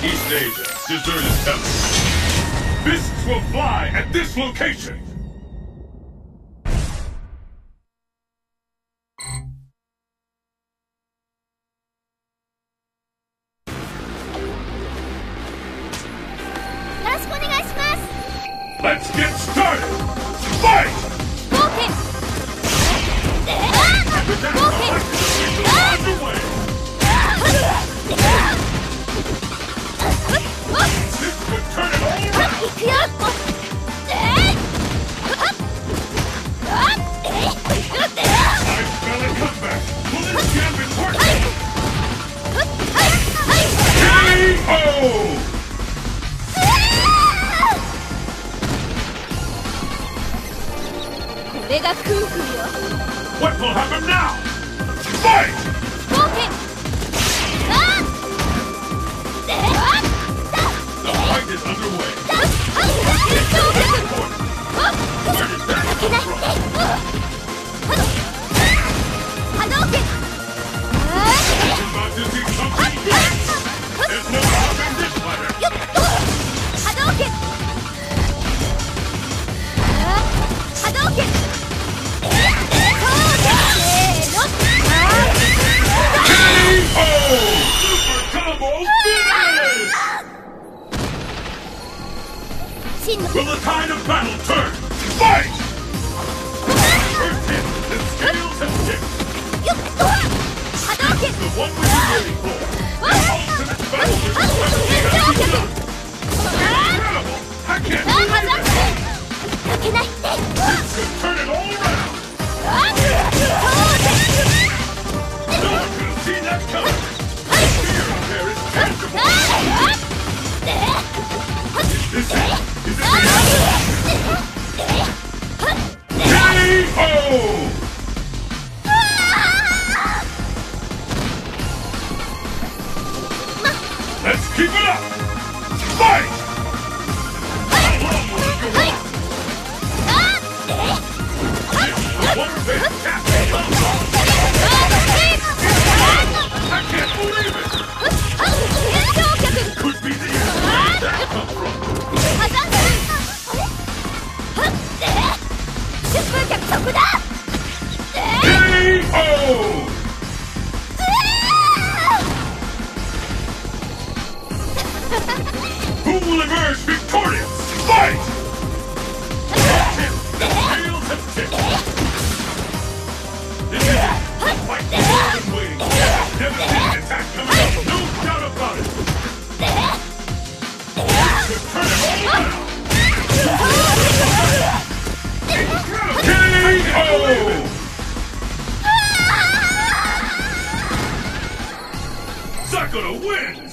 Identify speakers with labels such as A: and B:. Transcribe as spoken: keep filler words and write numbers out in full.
A: East Asia, deserted temple. Fists will fly at this location. Let's get started! Fight! Walking! Walking! Underway! This could turn it all around! I smell a comeback! Will this gambit work? K O! What will happen now? Fight! Walking! The fight is underway. Where did that come from? You're about to see something great. There's no stopping this fighter. Will the tide of battle turn? Fight! First hit, the scales have tipped. This is the one we've been waiting for. The ultimate battle is about to begin. Incredible! I can't believe it! This could turn it all around! No one could have seen that coming! The fear out there is tangible! Is this it? Is this it? K O! Let's keep it up! Fight! How long will it go on? This is the one-face captain! I can't believe it! It could be the end. Where did that come from? K O! Who will emerge victorious? Fight! The scales have tipped. This is it. The fight we've all been waiting for. Devastating attack coming up. No doubt about it. This could turn it all around. Incredible! K O! Sakura wins!